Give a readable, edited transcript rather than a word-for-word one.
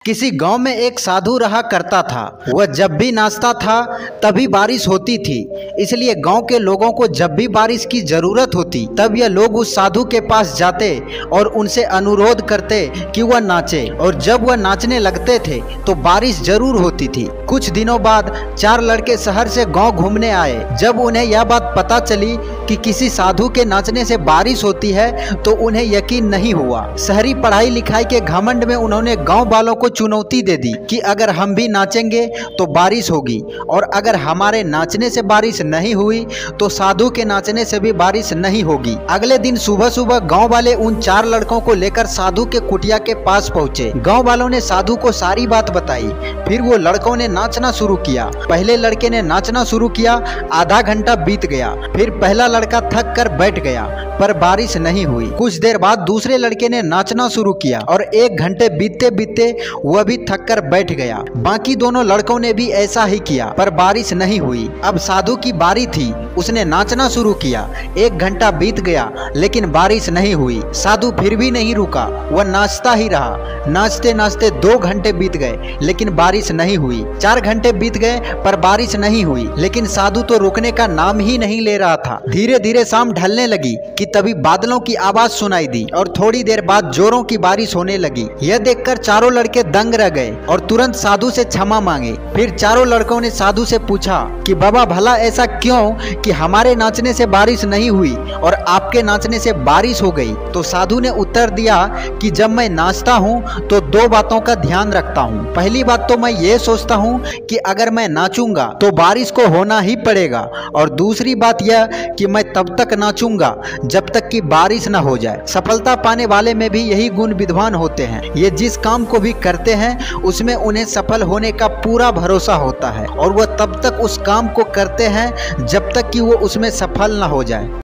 किसी गांव में एक साधु रहा करता था। वह जब भी नाचता था तभी बारिश होती थी। इसलिए गांव के लोगों को जब भी बारिश की जरूरत होती तब यह लोग उस साधु के पास जाते और उनसे अनुरोध करते कि वह नाचे, और जब वह नाचने लगते थे तो बारिश जरूर होती थी। कुछ दिनों बाद 4 लड़के शहर से गांव घूमने आए। जब उन्हें यह बात पता चली कि किसी साधु के नाचने से बारिश होती है तो उन्हें यकीन नहीं हुआ। शहरी पढ़ाई लिखाई के घमंड में उन्होंने गांव वालों को चुनौती दे दी कि अगर हम भी नाचेंगे तो बारिश होगी, और अगर हमारे नाचने से बारिश नहीं हुई तो साधु के नाचने से भी बारिश नहीं होगी। अगले दिन सुबह सुबह गांव वाले उन 4 लड़कों को लेकर साधु के कुटिया के पास पहुंचे। गांव वालों ने साधु को सारी बात बताई। फिर वो लड़कों ने नाचना शुरू किया। पहले लड़के ने नाचना शुरू किया। आधा घंटा बीत गया। फिर पहला लड़का थक कर बैठ गया, पर बारिश नहीं हुई। कुछ देर बाद दूसरे लड़के ने नाचना शुरू किया और 1 घंटे बीतते बीतते वह भी थक कर बैठ गया। बाकी दोनों लड़कों ने भी ऐसा ही किया, पर बारिश नहीं हुई। अब साधु की बारी थी। उसने नाचना शुरू किया। 1 घंटा बीत गया लेकिन बारिश नहीं हुई। साधु फिर भी नहीं रुका, वह नाचता ही रहा। नाचते नाचते 2 घंटे बीत गए लेकिन बारिश नहीं हुई। 4 घंटे बीत गए पर बारिश नहीं हुई, लेकिन साधु तो रुकने का नाम ही नहीं ले रहा था। धीरे धीरे शाम ढलने लगी कि तभी बादलों की आवाज सुनाई दी और थोड़ी देर बाद जोरों की बारिश होने लगी। यह देखकर चारों लड़के दंग रह गए और तुरंत साधु से क्षमा मांगे। फिर चारों लड़कों ने साधु से पूछा कि बाबा भला ऐसा क्यों कि हमारे नाचने से बारिश नहीं हुई और आपके नाचने से बारिश हो गई। तो साधु ने उत्तर दिया कि जब मैं नाचता हूँ तो 2 बातों का ध्यान रखता हूँ। पहली बात तो मैं ये सोचता हूँ कि अगर मैं नाचूंगा तो बारिश को होना ही पड़ेगा, और दूसरी बात यह कि मैं तब तक नाचूंगा जब तक कि बारिश न हो जाए। सफलता पाने वाले में भी यही गुण विद्वान होते हैं। ये जिस काम को भी करते हैं उसमें उन्हें सफल होने का पूरा भरोसा होता है, और वह तब तक उस काम को करते हैं जब तक कि वो उसमें सफल न हो जाए।